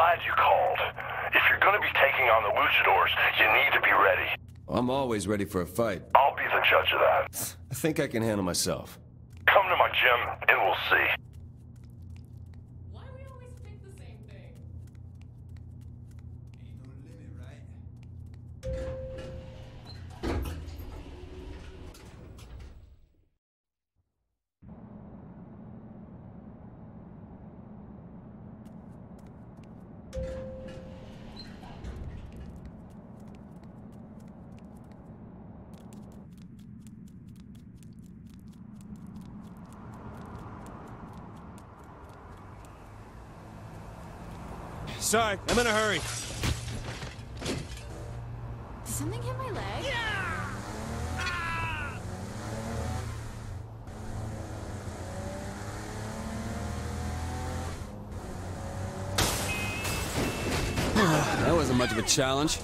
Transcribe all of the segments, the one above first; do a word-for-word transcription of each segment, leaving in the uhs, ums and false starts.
glad you called. If you're gonna be taking on the luchadors, you need to be ready. I'm always ready for a fight. I'll be the judge of that. I think I can handle myself. Come to my gym, and we'll see. Why do we always pick the same thing? Ain't no limit, right? Sorry, I'm in a hurry. Did something hit my leg? That wasn't much of a challenge.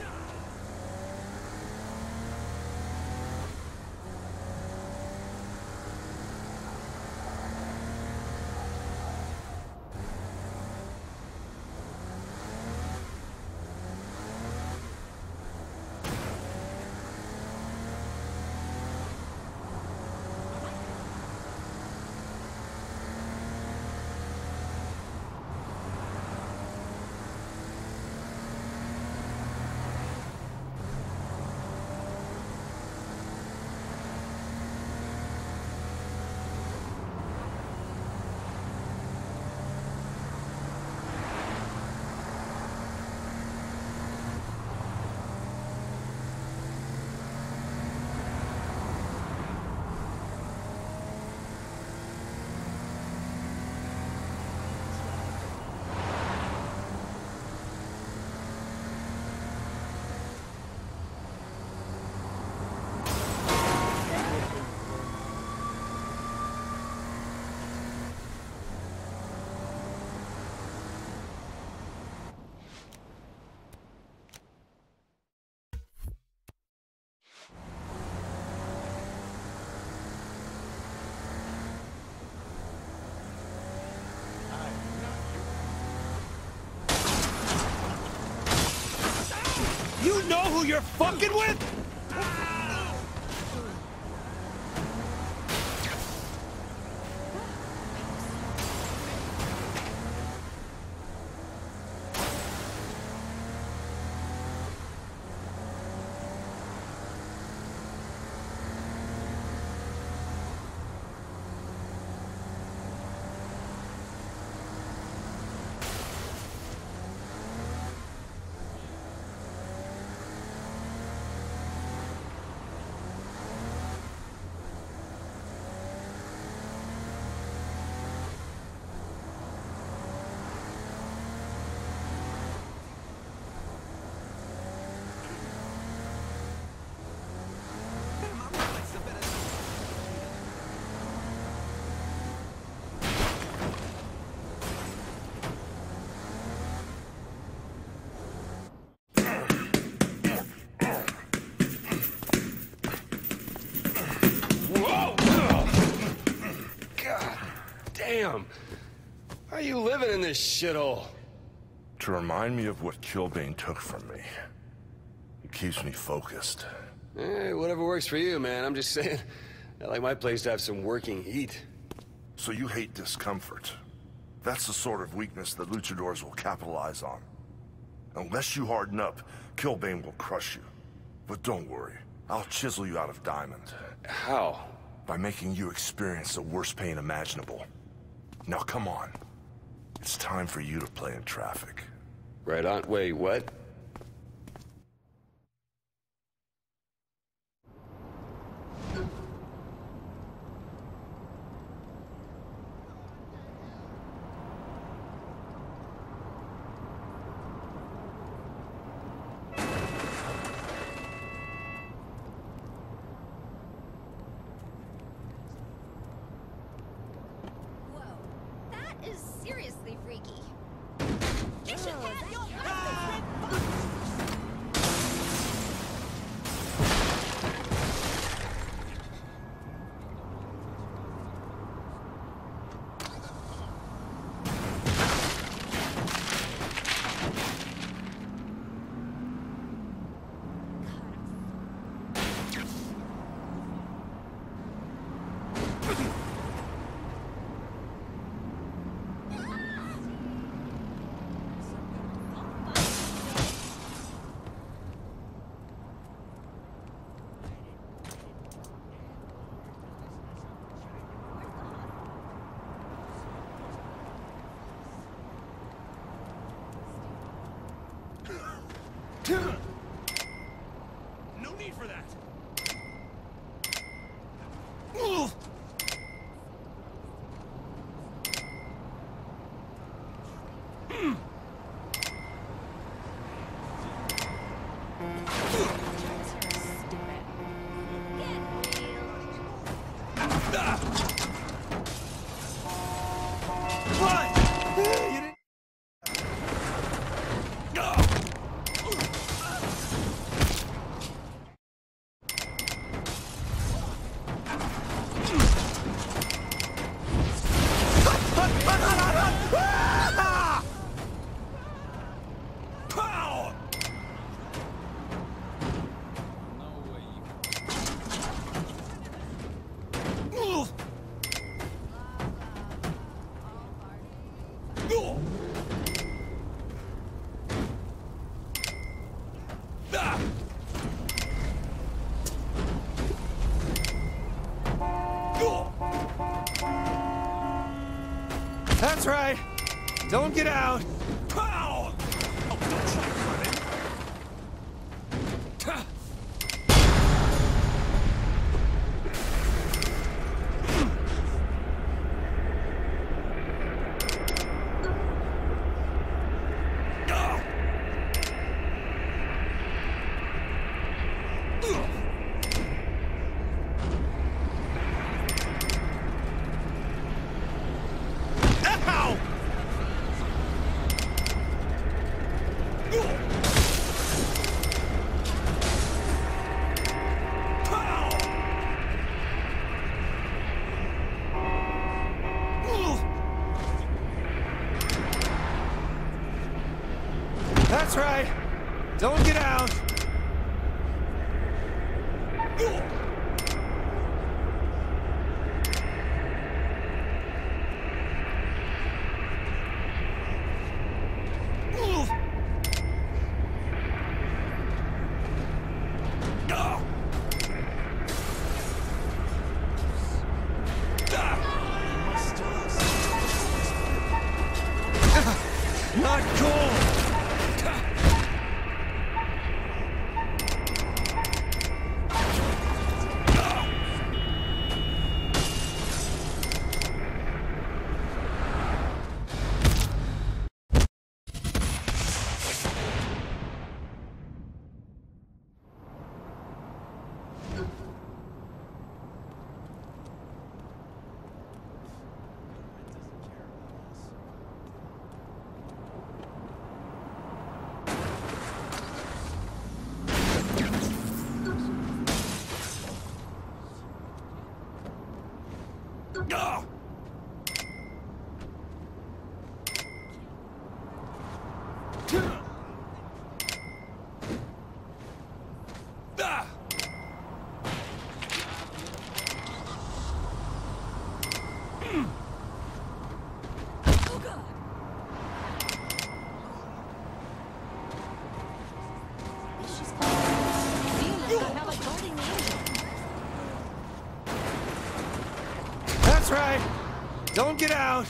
You know who you're fucking with? Damn! How are you living in this shithole? To remind me of what Killbane took from me. It keeps me focused. Hey, whatever works for you, man. I'm just saying, I like my place to have some working heat. So you hate discomfort. That's the sort of weakness that luchadors will capitalize on. Unless you harden up, Killbane will crush you. But don't worry, I'll chisel you out of diamond. How? By making you experience the worst pain imaginable. Now come on. It's time for you to play in traffic. Right on. Wait, what? Seriously freaky. You should have your husband. No need for that. What? You didn't... Pow! That's right. Don't get out. Pow! Oh, don't try running. Ta. Ow! That's right. Don't get out. Not cool. That's right. Don't get out.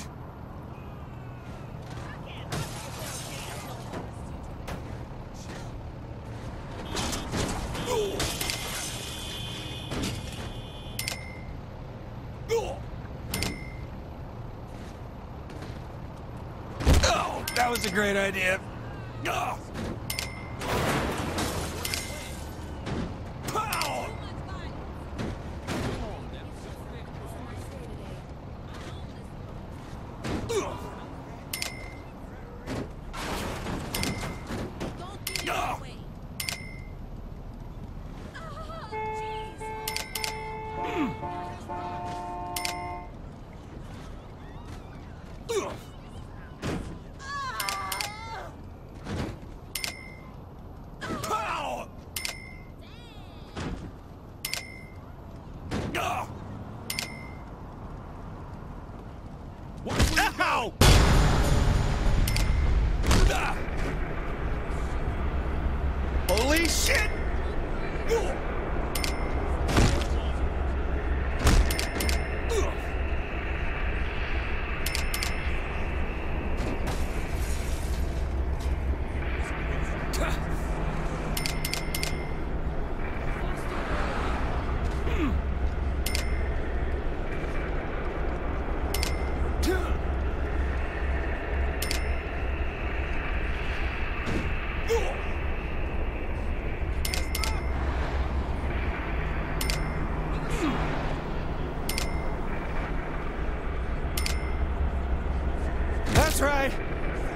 Oh, that was a great idea. Oh. Pow! Pow! Ow! Holy shit!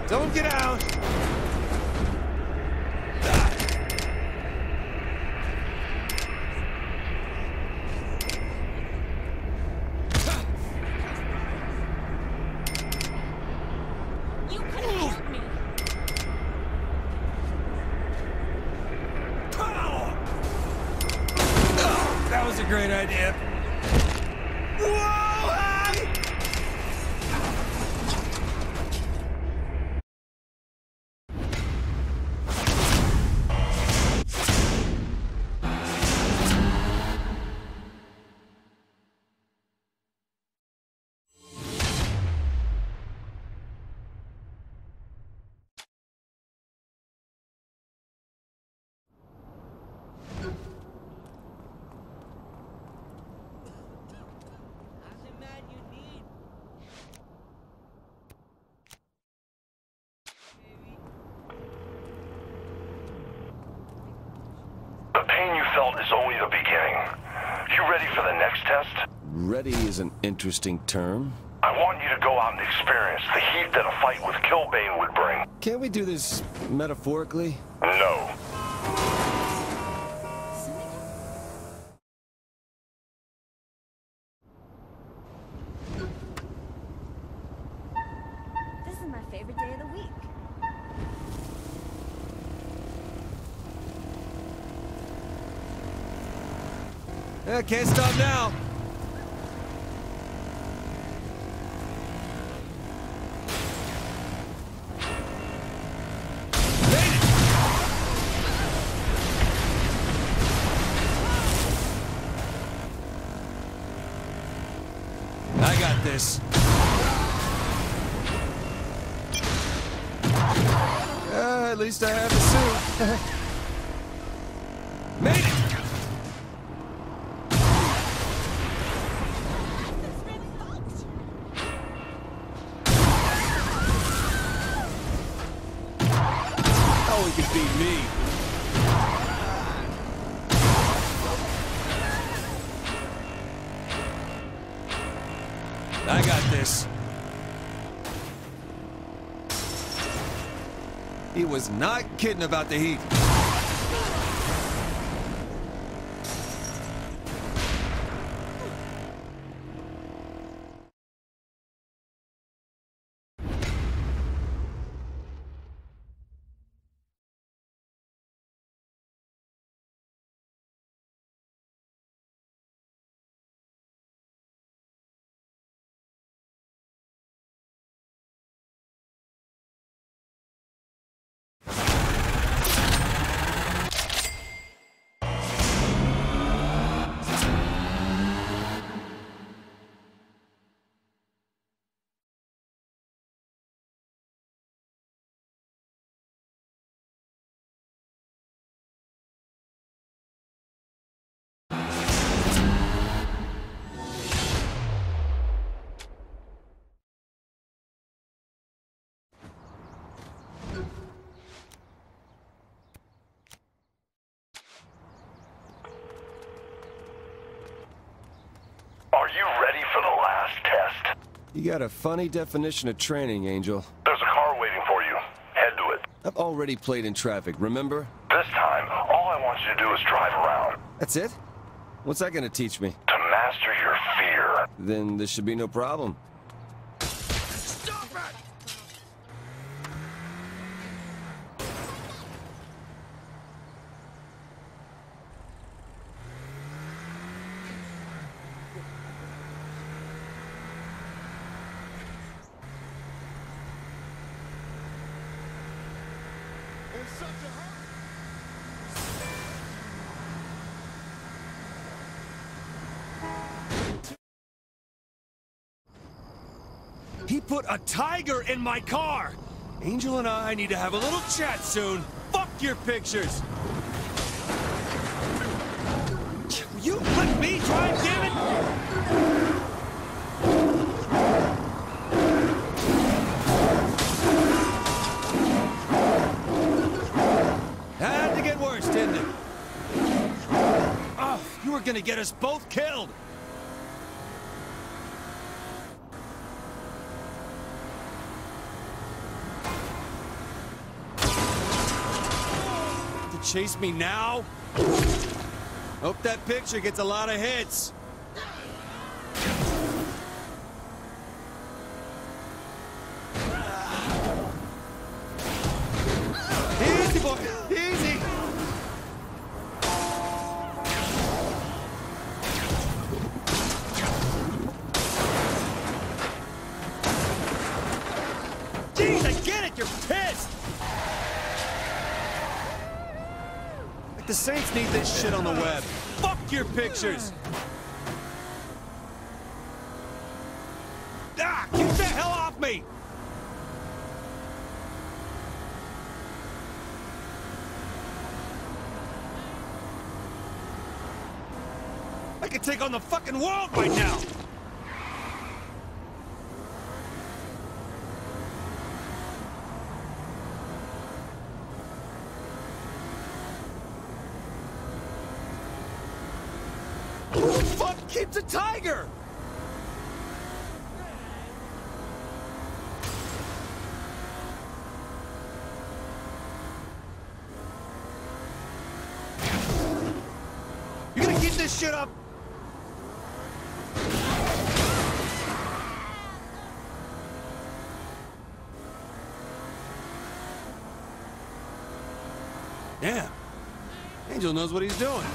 Don't get out! You couldn't hurt me. That was a great idea. Whoa! The pain you felt is only the beginning. You ready for the next test? Ready is an interesting term. I want you to go out and experience the heat that a fight with Killbane would bring. Can't we do this metaphorically? No. This is my favorite day of the week. Yeah, can't stop now. Made it! I got this. Uh, at least I have the suit. Made it! Oh, he can beat me. I got this. He was not kidding about the heat. Are you ready for the last test? You got a funny definition of training, Angel. There's a car waiting for you. Head to it. I've already played in traffic, remember? This time, all I want you to do is drive around. That's it? What's that gonna teach me? To master your fear. Then this should be no problem. Stop it! He put a tiger in my car! Angel and I need to have a little chat soon. Fuck your pictures! Will you let me drive, damn it? Had to get worse, didn't it? Oh, you were gonna get us both killed! chase me now? Hope that picture gets a lot of hits. Easy, boy. Easy. Jeez, I get it. You're pissed. Like the Saints need this shit on the web. Fuck your pictures. Ah, get the hell off me. I could take on the fucking world right now! Who the fuck keeps a tiger? You gonna keep this shit up? Damn. Angel knows what he's doing.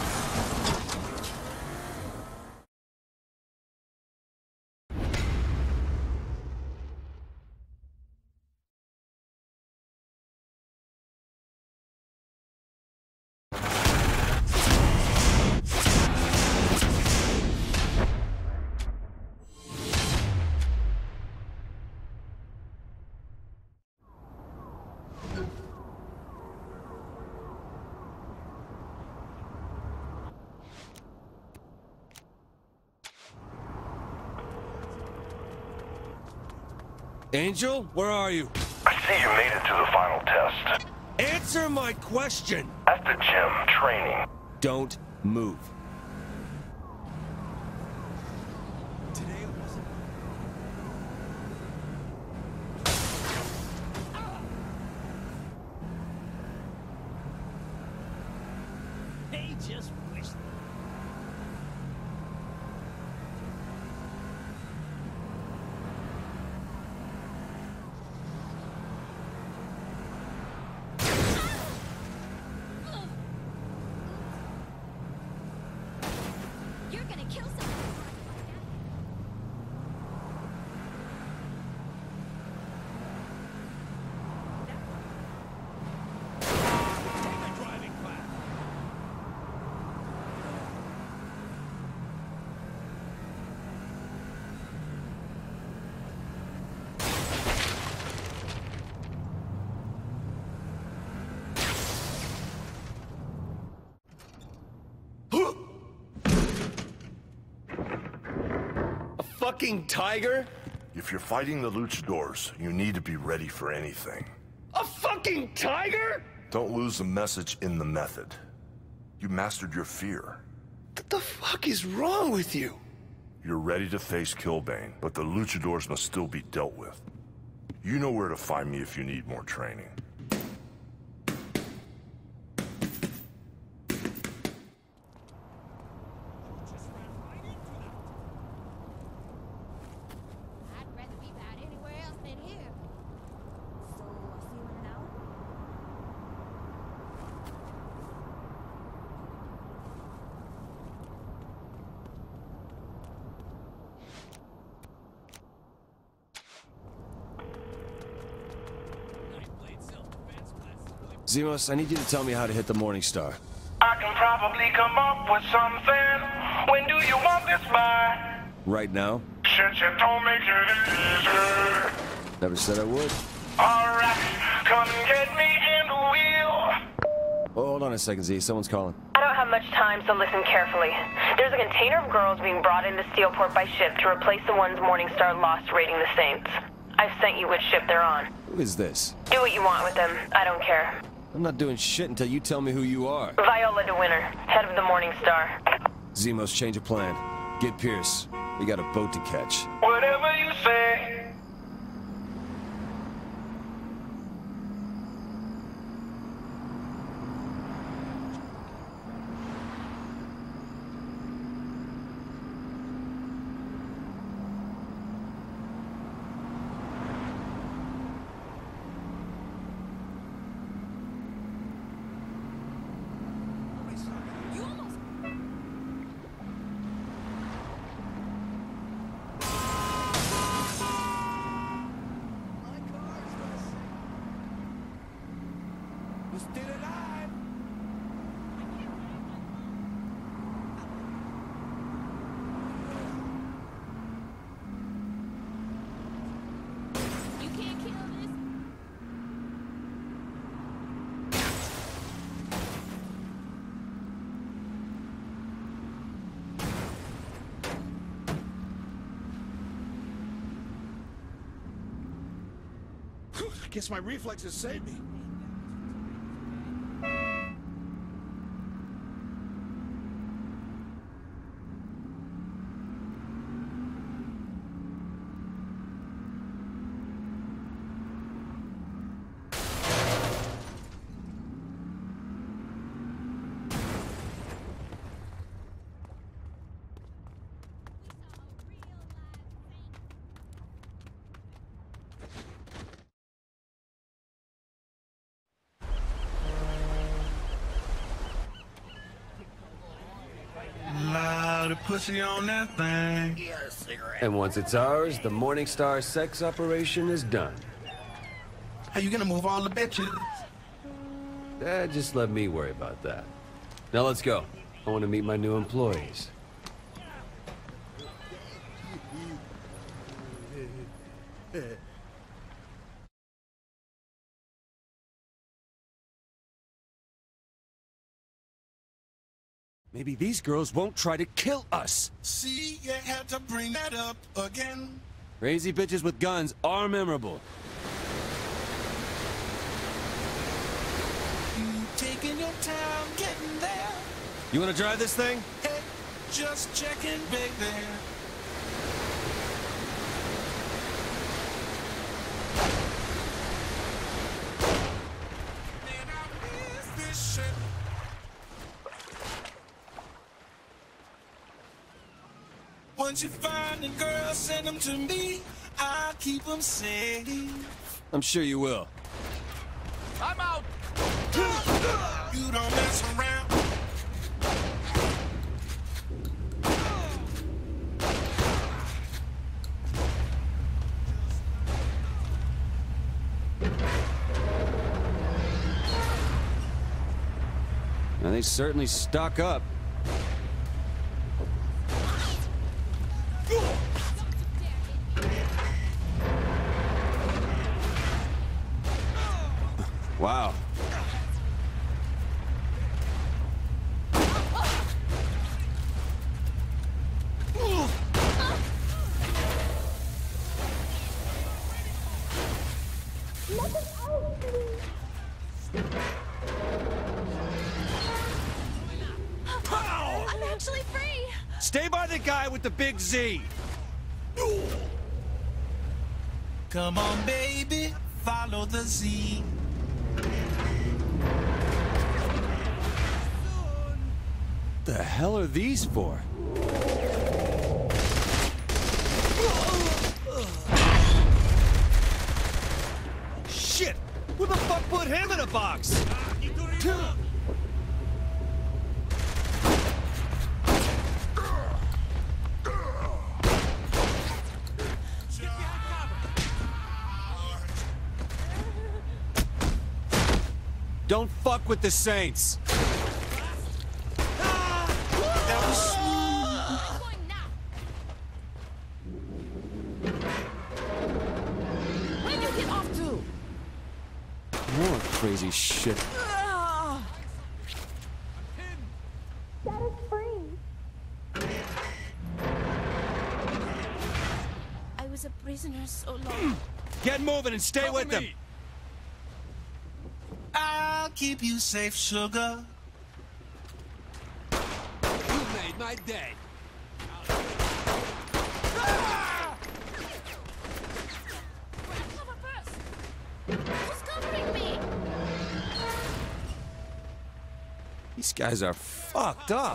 Angel, where are you? I see you made it to the final test. Answer my question! At the gym, training. Don't move. Today wasn't... They just wish... You're gonna kill someone. Take my driving class. A fucking tiger? If you're fighting the luchadors, you need to be ready for anything. A fucking tiger? Don't lose the message in the method. You mastered your fear. What the fuck is wrong with you? You're ready to face Killbane, but the luchadors must still be dealt with. You know where to find me if you need more training. I'd rather be about anywhere else than here. So, I'll see you in an hour? Nightblade self-defense class is really... Zimos, I need you to tell me how to hit the Morning Star. I can probably come up with something. When do you want this by? Right now? Shit, you don't make it easy. Never said I would. Alright, come and get me in the wheel. Oh, hold on a second, Z. Someone's calling. I don't have much time, so listen carefully. There's a container of girls being brought into Steelport by ship to replace the ones Morningstar lost raiding the Saints. I've sent you which ship they're on. Who is this? Do what you want with them. I don't care. I'm not doing shit until you tell me who you are. Viola DeWinter, head of the Morningstar. Zimos, change of plan. Get Pierce. We got a boat to catch. Whatever you say. guess my reflexes saved me. Loud pussy on that thing. And once it's ours, the Morningstar sex operation is done. How you gonna move all the bitches? Eh, just let me worry about that. Now let's go. I want to meet my new employees. Maybe these girls won't try to kill us. See, you had to bring that up again. Crazy bitches with guns are memorable. You taking your time getting there. You wanna drive this thing? Hey, just checking, baby. Man, I miss this shit. Once you find a girl, send them to me. I'll keep them safe. I'm sure you will. I'm out. You don't mess around. Now they certainly stock up. Wow. I'm actually free. Stay by the guy with the big Z. Come on, baby, follow the Z. The hell are these for? Shit! Who the fuck put him in a box? Don't fuck with the Saints. That was smooth. Going now. Where'd you get off to? More crazy shit. That is free. I was a prisoner so long. Get moving and stay with them. I'll keep you safe, sugar. You made my day. Cover first. Who's covering me? These guys are fucked up.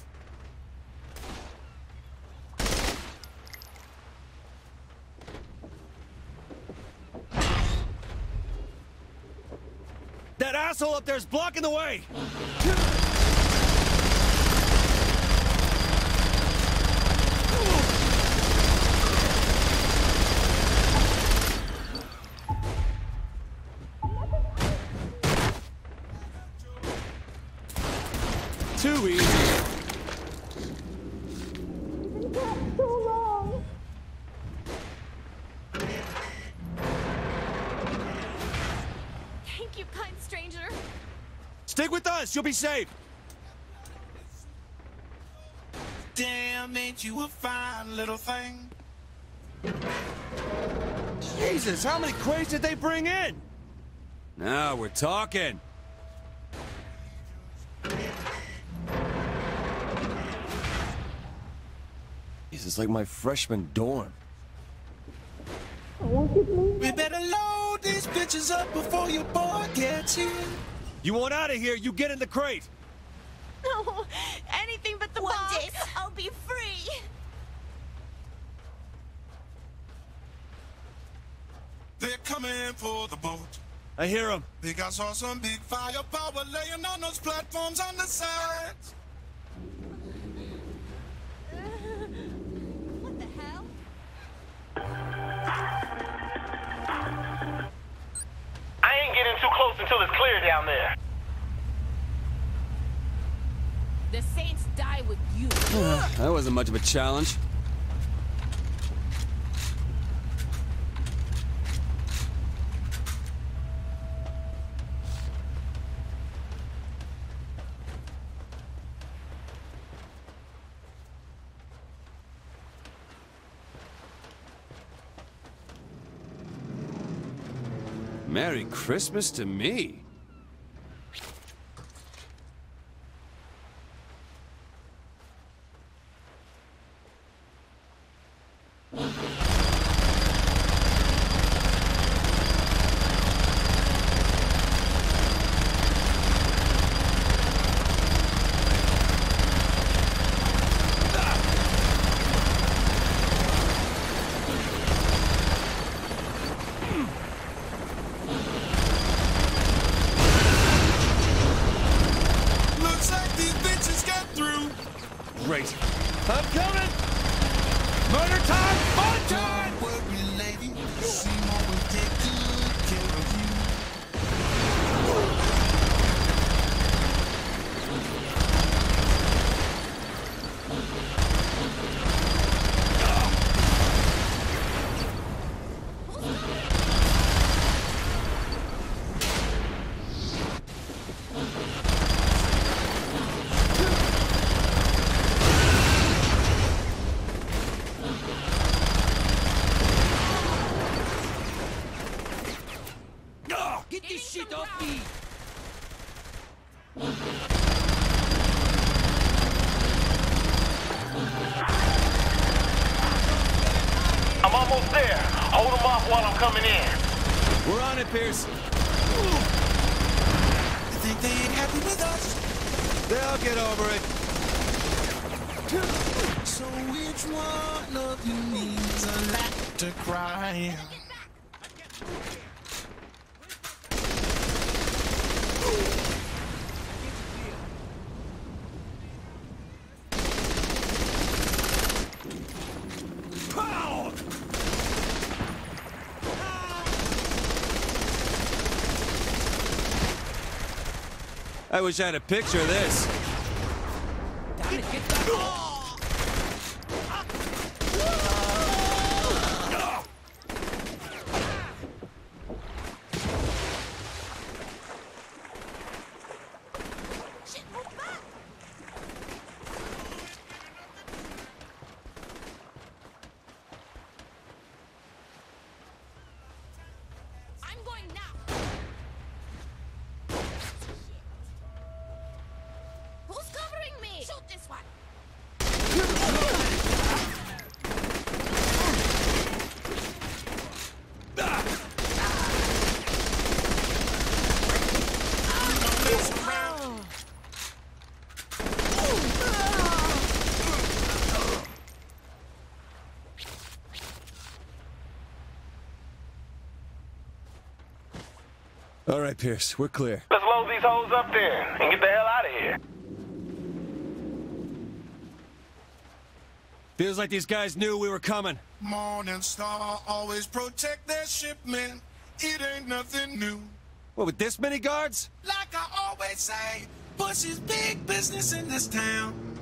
That asshole up there's blocking the way! Too easy. So long. Thank you, kind stranger. Stick with us, you'll be safe. Damn, ain't you a fine little thing? Jesus, how many crates did they bring in? Now we're talking. This is like my freshman dorm. We better load these bitches up before your boy gets here. You want out of here, you get in the crate. No, anything but the One box. day, I'll be free. They're coming for the boat. I hear him. Think I saw some big firepower laying on those platforms on the sides. What the hell? I ain't getting too close until it's clear down there. The Saints die with you. That wasn't much of a challenge. Merry Christmas to me. Great. I'm coming! Murder time! Fun time! Don't worry, lady. Seymour will take good care of you. Get this shit off me! I'm almost there. Hold them off while I'm coming in. We're on it, Pierce. You think they ain't happy with us? They'll get over it. So which one of you needs a lap to cry? I wish I had a picture of this. I'm going now. Who's covering me? Shoot this one. All right, Pierce, we're clear. Let's load these hoes up there and get the hell out of here. Feels like these guys knew we were coming. Morning Star always protect their shipment. It ain't nothing new. What, with this many guards? Like I always say, Bush is big business in this town.